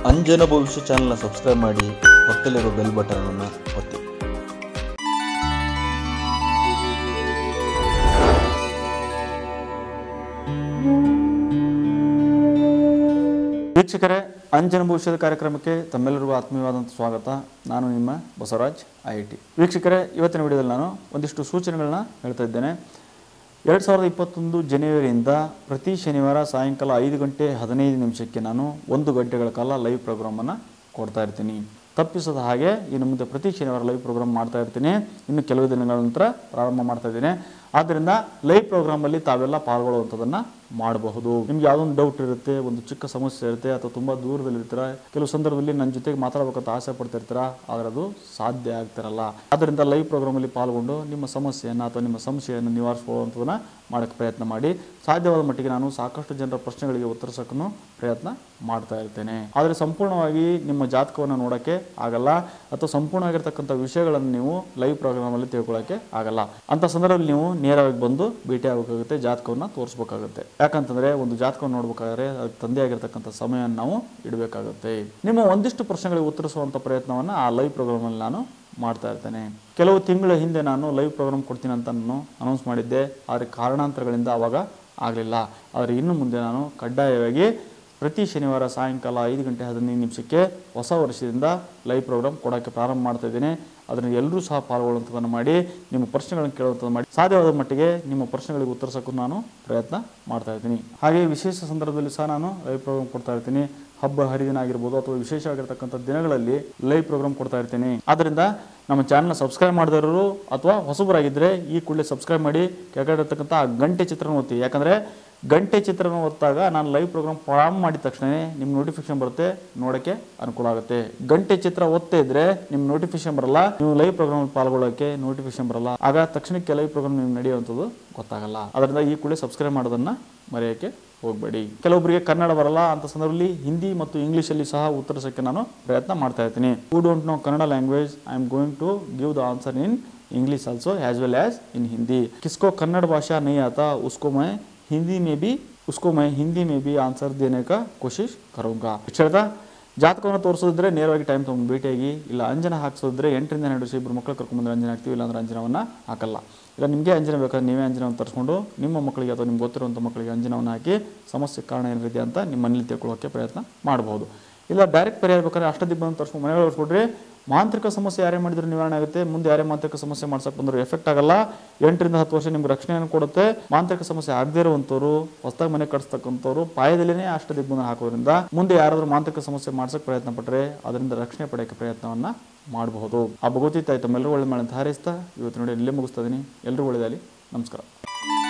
ಅಂಜನ ಭವಿಷ್ಯ ಚಾನಲ್ನ ಸಬ್ಸ್ಕ್ರೈಬ್ ಮಾಡಿ, ಪಕ್ಕದಲ್ಲಿರೋ ಬೆಲ್ ಬಟನ್ ಅನ್ನು ಒತ್ತಿ. ವೀಕ್ಷಕರೇ, ಅಂಜನ ಭವಿಷ್ಯದ ಕಾರ್ಯಕ್ರಮಕ್ಕೆ ತಮ್ಮೆಲ್ಲರಿಗೂ ಆತ್ಮೀಯವಾದಂಥ ಸ್ವಾಗತ. ನಾನು ನಿಮ್ಮ ಬಸವರಾಜ್ IIT. ವೀಕ್ಷಕರೇ, ಇವತ್ತಿನ ವಿಡಿಯೋದಲ್ಲಿ ನಾನು ಒಂದಿಷ್ಟು ಸೂಚನೆಗಳನ್ನ ಹೇಳ್ತಾ ಇದ್ದೇನೆ. 2021 ಜನವರಿಯಿಂದ ಪ್ರತಿ ಶನಿವಾರ ಸಾಯಂಕಾಲ 5 ಗಂಟೆ 15 ನಿಮಿಷಕ್ಕೆ ನಾನು 1 ಗಂಟೆಗಳ ಕಾಲ ಲೈವ್ ಪ್ರೋಗ್ರಾಮನ್ನು ಕೊಡ್ತಾ ಇರ್ತೀನಿ. ತಪ್ಪಿಸದ ಹಾಗೆ ಇನ್ನು ಮುಂದೆ ಪ್ರತಿ ಶನಿವಾರ ಲೈವ್ ಪ್ರೋಗ್ರಾಮ್ ಮಾಡ್ತಾ ಇರ್ತೀನಿ. ಇನ್ನು ಕೆಲವು ದಿನಗಳ ನಂತರ ಪ್ರಾರಂಭ ಮಾಡ್ತಾ ಇದ್ದೀನಿ. ಆದ್ದರಿಂದ ಲೈವ್ ಪ್ರೋಗ್ರಾಮಲ್ಲಿ ತಾವೆಲ್ಲ ಪಾಲ್ಗೊಳ್ಳುವಂಥದ್ದನ್ನು ಮಾಡಬಹುದು. ನಿಮ್ಗೆ ಯಾವುದೊಂದು ಡೌಟ್ ಇರುತ್ತೆ, ಒಂದು ಚಿಕ್ಕ ಸಮಸ್ಯೆ ಇರುತ್ತೆ, ಅಥವಾ ತುಂಬ ದೂರದಲ್ಲಿರ್ತೀರ, ಕೆಲವು ಸಂದರ್ಭದಲ್ಲಿ ನನ್ನ ಜೊತೆಗೆ ಮಾತಾಡಬೇಕಂತ ಆಸೆ ಪಡ್ತಿರ್ತೀರ, ಆದರೆ ಅದು ಸಾಧ್ಯ ಆಗ್ತಿರಲ್ಲ. ಆದ್ದರಿಂದ ಲೈವ್ ಪ್ರೋಗ್ರಾಮಲ್ಲಿ ಪಾಲ್ಗೊಂಡು ನಿಮ್ಮ ಸಮಸ್ಯೆಯನ್ನು ಅಥವಾ ನಿಮ್ಮ ಸಂಶಯವನ್ನು ನಿವಾರಿಸಿಕೊಳ್ಳುವಂಥದ್ದನ್ನು ಮಾಡೋಕ್ಕೆ ಪ್ರಯತ್ನ ಮಾಡಿ. ಸಾಧ್ಯವಾದ ಮಟ್ಟಿಗೆ ನಾನು ಸಾಕಷ್ಟು ಜನರ ಪ್ರಶ್ನೆಗಳಿಗೆ ಉತ್ತರಿಸೋಕ್ಕೂ ಪ್ರಯತ್ನ ಮಾಡ್ತಾ ಇರ್ತೇನೆ. ಆದರೆ ಸಂಪೂರ್ಣವಾಗಿ ನಿಮ್ಮ ಜಾತಕವನ್ನು ನೋಡೋಕ್ಕೆ ಆಗಲ್ಲ, ಅಥವಾ ಸಂಪೂರ್ಣವಾಗಿರ್ತಕ್ಕಂಥ ವಿಷಯಗಳನ್ನು ನೀವು ಲೈವ್ ಪ್ರೋಗ್ರಾಮಲ್ಲಿ ತಿಳ್ಕೊಳ್ಳೋಕ್ಕೆ ಆಗಲ್ಲ. ಅಂಥ ಸಂದರ್ಭದಲ್ಲಿ ನೀವು ನೇರವಾಗಿ ಬಂದು ಭೇಟಿ ಆಗಬೇಕಾಗುತ್ತೆ, ಜಾತಕವನ್ನು ತೋರಿಸ್ಬೇಕಾಗುತ್ತೆ. ಯಾಕಂತಂದರೆ ಒಂದು ಜಾತಕವನ್ನು ನೋಡ್ಬೇಕಾದ್ರೆ ಅದಕ್ಕೆ ತಂದೆ ಆಗಿರ್ತಕ್ಕಂಥ ಸಮಯವನ್ನು ನಾವು ಇಡಬೇಕಾಗುತ್ತೆ. ನಿಮ್ಮ ಒಂದಿಷ್ಟು ಪ್ರಶ್ನೆಗಳಿಗೆ ಉತ್ತರಿಸುವಂಥ ಪ್ರಯತ್ನವನ್ನು ಆ ಲೈವ್ ಪ್ರೋಗ್ರಾಮಲ್ಲಿ ನಾನು ಮಾಡ್ತಾ ಇರ್ತೇನೆ. ಕೆಲವು ತಿಂಗಳ ಹಿಂದೆ ನಾನು ಲೈವ್ ಪ್ರೋಗ್ರಾಮ್ ಕೊಡ್ತೀನಿ ಅಂತ ನಾನು ಅನೌನ್ಸ್ ಮಾಡಿದ್ದೆ, ಆದರೆ ಕಾರಣಾಂತರಗಳಿಂದ ಆವಾಗ ಆಗಲಿಲ್ಲ. ಆದರೆ ಇನ್ನು ಮುಂದೆ ನಾನು ಕಡ್ಡಾಯವಾಗಿ ಪ್ರತಿ ಶನಿವಾರ ಸಾಯಂಕಾಲ 5 ಗಂಟೆ 15 ನಿಮಿಷಕ್ಕೆ ಹೊಸ ವರ್ಷದಿಂದ ಲೈವ್ ಪ್ರೋಗ್ರಾಮ್ ಕೊಡೋಕ್ಕೆ ಪ್ರಾರಂಭ ಮಾಡ್ತಾ ಇದ್ದೀನಿ. ಅದನ್ನು ಎಲ್ಲರೂ ಸಹ ಪಾಲ್ಗೊಳ್ಳುವಂಥದ್ದನ್ನು ಮಾಡಿ, ನಿಮ್ಮ ಪ್ರಶ್ನೆಗಳನ್ನು ಕೇಳುವಂಥದ್ದು ಮಾಡಿ. ಸಾಧ್ಯವಾದ ಮಟ್ಟಿಗೆ ನಿಮ್ಮ ಪ್ರಶ್ನೆಗಳಿಗೆ ಉತ್ತರಿಸೋಕ್ಕೂ ನಾನು ಪ್ರಯತ್ನ ಮಾಡ್ತಾ ಇದ್ದೀನಿ. ಹಾಗೆ ವಿಶೇಷ ಸಂದರ್ಭದಲ್ಲಿ ಸಹ ನಾನು ಲೈವ್ ಪ್ರೋಗ್ರಾಮ್ ಕೊಡ್ತಾ ಇರ್ತೀನಿ. ಹಬ್ಬ ಹರಿದಿನ ಆಗಿರ್ಬೋದು ಅಥವಾ ವಿಶೇಷವಾಗಿರ್ತಕ್ಕಂಥ ದಿನಗಳಲ್ಲಿ ಲೈವ್ ಪ್ರೋಗ್ರಾಮ್ ಕೊಡ್ತಾ ಇರ್ತೀನಿ. ಆದ್ದರಿಂದ ನಮ್ಮ ಚಾನಲ್ನ ಸಬ್ಸ್ಕ್ರೈಬ್ ಮಾಡಿದವರು ಅಥವಾ ಹೊಸಬರಾಗಿದ್ದರೆ ಈ ಕೂಡಲೇ ಸಬ್ಸ್ಕ್ರೈಬ್ ಮಾಡಿ, ಕೆಳಗಡೆ ಇರ್ತಕ್ಕಂಥ ಗಂಟೆ ಚಿತ್ರನ ಒತ್ತಿ. ಯಾಕಂದರೆ ಗಂಟೆ ಚಿತ್ರನ ಒತ್ತಾಗ ನಾನು ಲೈವ್ ಪ್ರೋಗ್ರಾಮ್ ಪ್ರಾರಂಭ ಮಾಡಿದ ತಕ್ಷಣ ನಿಮ್ಮ ನೋಟಿಫಿಕೇಶನ್ ಬರುತ್ತೆ, ನೋಡೋಕ್ಕೆ ಅನುಕೂಲ ಆಗುತ್ತೆ. ಗಂಟೆ ಚಿತ್ರ ಒತ್ತೇ ಇದ್ರೆ ನಿಮ್ಮ ನೋಟಿಫಿಕೇಶನ್ ಬರಲ್ಲ, ನೀವು ಲೈವ್ ಪ್ರೋಗ್ರಾಮ್ ಪಾಲ್ಗೊಳ್ಳೋಕ್ಕೆ ನೋಟಿಫಿಕೇಶನ್ ಬರಲ್ಲ. ಆಗ ತಕ್ಷಣಕ್ಕೆ ಲೈವ್ ಪ್ರೋಗ್ರಾಮ್ ನಿಮ್ಗೆ ನಡೆಯುವಂಥದ್ದು ಗೊತ್ತಾಗಲ್ಲ. ಅದರಿಂದ ಈ ಕೂಡಲೇ ಸಬ್ಸ್ಕ್ರೈಬ್ ಮಾಡೋದನ್ನು ಮರೆಯೋಕ್ಕೆ ಹೋಗಬೇಡಿ. ಕೆಲವೊಬ್ಬರಿಗೆ ಕನ್ನಡ ಬರಲ್ಲ, ಅಂತ ಸಂದರ್ಭದಲ್ಲಿ ಹಿಂದಿ ಮತ್ತು ಇಂಗ್ಲೀಷಲ್ಲಿ ಸಹ ಉತ್ತರಿಸೋಕ್ಕೆ ನಾನು ಪ್ರಯತ್ನ ಮಾಡ್ತಾ ಇರ್ತೀನಿ. Who don't know Kannada language, I am going to give the answer in English also as well as in Hindi. किसको कन्नड़ भाषा नहीं आता उसको मैं हिंदी में भी आंसर देने का कोशिश करूँगा. ಜಾತಕವನ್ನು ತೋರಿಸೋದಿದ್ರೆ ನೇರವಾಗಿ ಟೈಮ್ ತೊಗೊಂಡು ಭೇಟಿಯಾಗಿ, ಇಲ್ಲ ಅಂಜನ ಹಾಕ್ಸೋದಿದ್ರೆ 8 ರಿಂದ 12 ವರ್ಷ ಇಬ್ಬರು ಮಕ್ಕಳು ಕರ್ಕೊಂಡ್ಬಂದ್ರೆ ಅಂಜನ ಹಾಕ್ತೀವಿ, ಇಲ್ಲಾಂದ್ರೆ ಅಂಜನವನ್ನು ಹಾಕಲ್ಲ. ಇಲ್ಲ ನಿಮಗೆ ಅಂಜನ ಬೇಕಾದ್ರೆ ನೀವೇ ಅಂಜನವನ್ನು ತರಿಸ್ಕೊಂಡು ನಿಮ್ಮ ಮಕ್ಕಳಿಗೆ ಅಥವಾ ನಿಮ್ಗೆ ಗೊತ್ತಿರುವಂಥ ಮಕ್ಕಳಿಗೆ ಅಂಜನವನ್ನು ಹಾಕಿ ಸಮಸ್ಯೆ ಕಾರಣ ಏನಿದೆ ಅಂತ ನಿಮ್ಮ ಮನೇಲಿ ತಿಳ್ಕೊಳ್ಳೋಕ್ಕೆ ಪ್ರಯತ್ನ ಮಾಡ್ಬೋದು. ಇಲ್ಲ ಡೈರೆಕ್ಟ್ ಪರಿಹಾರ ಬೇಕಾದ್ರೆ ಅಷ್ಟದಿಬ್ಬನ್ನು ತರಿಸ್ಕೊಂಡು ಮನೆಗಳು ಹೊರಿಸ್ಕೊಡ್ರಿ. ಮಾಂತ್ರಿಕ ಸಮಸ್ಯೆ ಯಾರೇ ಮಾಡಿದ್ರು ನಿವಾರಣೆ ಆಗುತ್ತೆ. ಮುಂದೆ ಯಾರೇ ಮಾಂತ್ರಿಕ ಸಮಸ್ಯೆ ಮಾಡ್ಸಕ್ಕೆ ಬಂದರೂ ಎಫೆಕ್ಟ್ ಆಗಲ್ಲ. 8 ರಿಂದ 10 ವರ್ಷ ನಿಮ್ಗೆ ರಕ್ಷಣೆಯನ್ನು ಕೊಡುತ್ತೆ. ಮಾಂತ್ರಿಕ ಸಮಸ್ಯೆ ಆಗದೇ ಇರುವಂಥವ್ರು, ಹೊಸದಾಗಿ ಮನೆ ಕಟ್ಸ್ತಕ್ಕಂಥವ್ರು ಪಾಯದಲ್ಲೇ ಅಷ್ಟದಿಬ್ಬನ್ನು ಹಾಕೋದ್ರಿಂದ ಮುಂದೆ ಯಾರಾದರೂ ಮಾಂತ್ರಿಕ ಸಮಸ್ಯೆ ಮಾಡ್ಸಕ್ಕೆ ಪ್ರಯತ್ನ ಪಟ್ಟರೆ ಅದರಿಂದ ರಕ್ಷಣೆ ಪಡೆಯೋಕ್ಕೆ ಪ್ರಯತ್ನವನ್ನು ಮಾಡಬಹುದು. ಆ ಭಗವತಿ ತಾಯಿ ತಮ್ಮೆಲ್ಲರೂ ಒಳ್ಳೆ ಮಾಡಿ ಅಂತ ಹಾರೈಸ್ತಾ ಇವತ್ತು ನೋಡಿ ಇಲ್ಲೇ ಮುಗಿಸ್ತಾ ಇದ್ದೀನಿ. ಎಲ್ಲರೂ ಒಳ್ಳೆಯದಾಗಲಿ. ನಮಸ್ಕಾರ.